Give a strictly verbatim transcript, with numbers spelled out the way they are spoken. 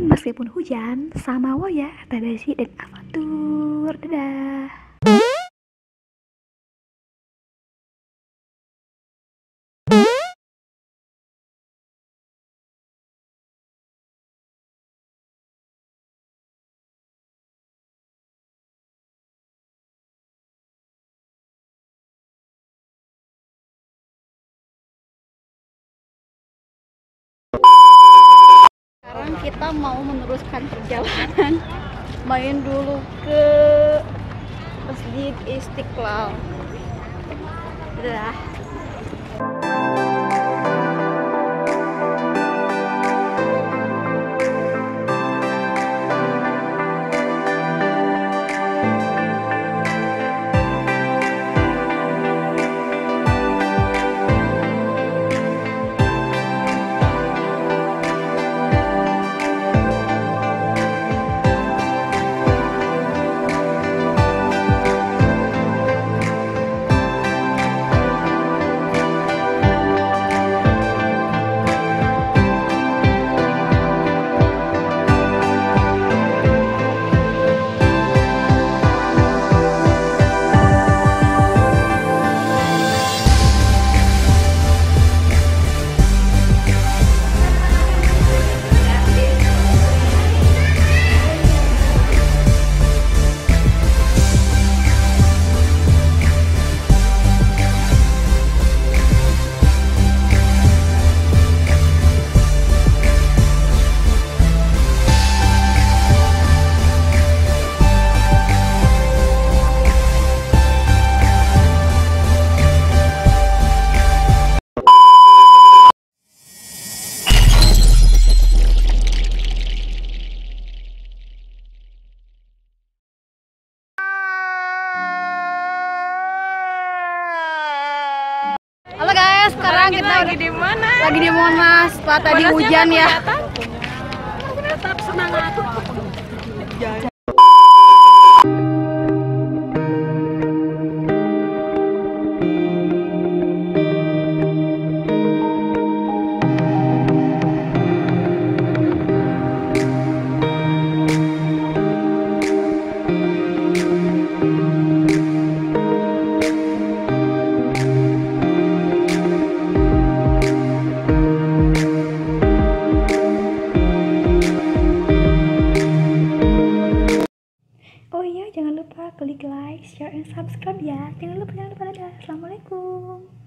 meskipun hujan, sama Woya, Tadashi, dan Avatur. Dadah. Sekarang kita mau meneruskan perjalanan, main dulu ke Masjid Istiqlal. Dadah. Halo guys, sekarang kita lagi di mana? Lagi di Monas. Setelah tadi hujan ya. Tetap semangat. Oh iya, jangan lupa klik like, share, and subscribe ya. Jangan lupa, jangan lupa. Dadah. Assalamualaikum.